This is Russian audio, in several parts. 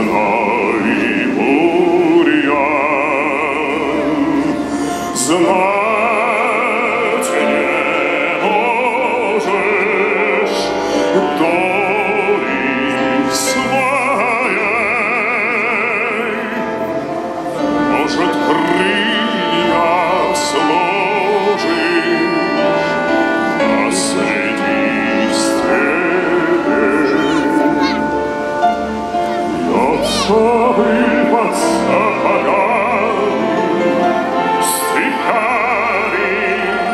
степной бурьян. Знать не можешь доли своей, может, крылья сложишь посреди степи. Бьется пыль под сапогами, стихарей,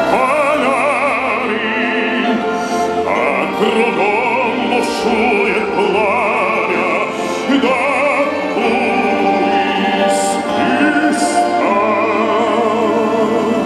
полями, а кругом бушует пламя, да бури свистят.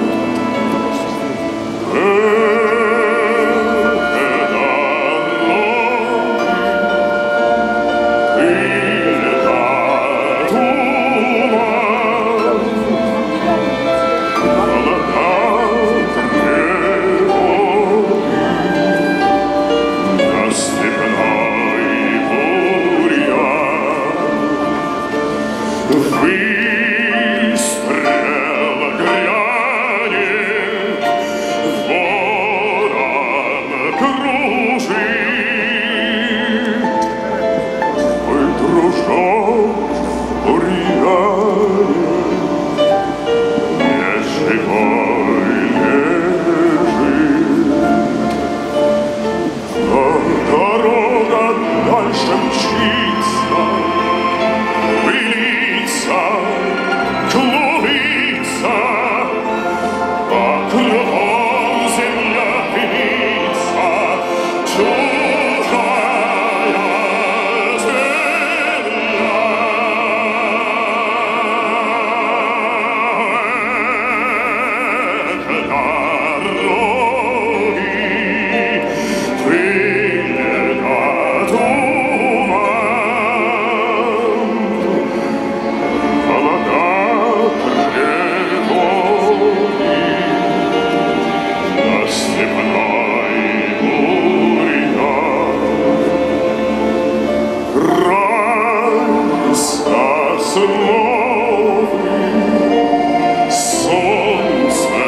Выстрел грянет, ворон кружит. Мой дружок в бурьяне не живой лежит. Но дорога дальше мчится, пылится, клубится, а кругом земля дымится, чужая земля. Это дороги, пыль да туман, холода тревоги на степной бурьян. Рай сосновый, солнце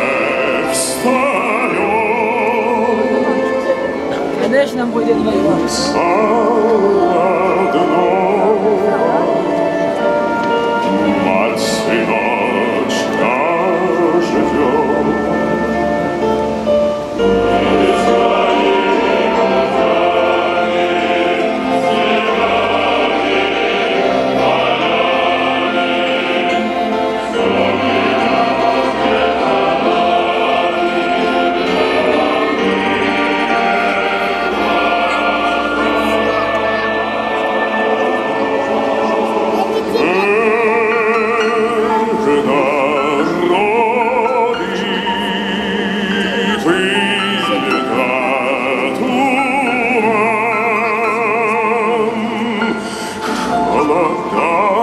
встает, Конечно, будет война. заодно мать сыночка ждет. Холода